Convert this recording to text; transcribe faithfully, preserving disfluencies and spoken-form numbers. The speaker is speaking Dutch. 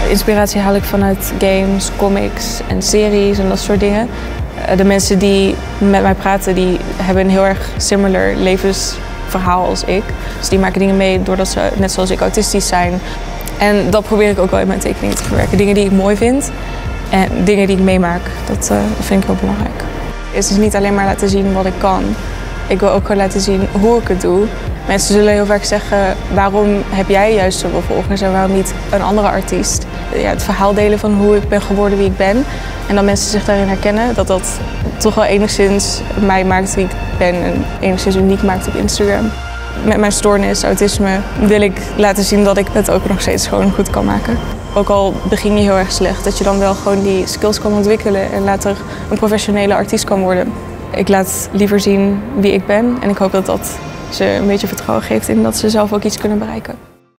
Inspiratie haal ik vanuit games, comics en series en dat soort dingen. De mensen die met mij praten, die hebben een heel erg similar levensverhaal als ik. Dus die maken dingen mee doordat ze, net zoals ik, autistisch zijn. En dat probeer ik ook wel in mijn tekening te verwerken. Dingen die ik mooi vind en dingen die ik meemaak, dat, uh, dat vind ik heel belangrijk. Het is niet alleen maar laten zien wat ik kan. Ik wil ook gewoon laten zien hoe ik het doe. Mensen zullen heel vaak zeggen, waarom heb jij juist zoveel volgers en waarom niet een andere artiest? Ja, het verhaal delen van hoe ik ben geworden wie ik ben. En dat mensen zich daarin herkennen, dat dat toch wel enigszins mij maakt wie ik ben en enigszins uniek maakt op Instagram. Met mijn stoornis, autisme, wil ik laten zien dat ik het ook nog steeds gewoon goed kan maken. Ook al begin je heel erg slecht, dat je dan wel gewoon die skills kan ontwikkelen en later een professionele artiest kan worden. Ik laat liever zien wie ik ben en ik hoop dat dat ze een beetje vertrouwen geeft in dat ze zelf ook iets kunnen bereiken.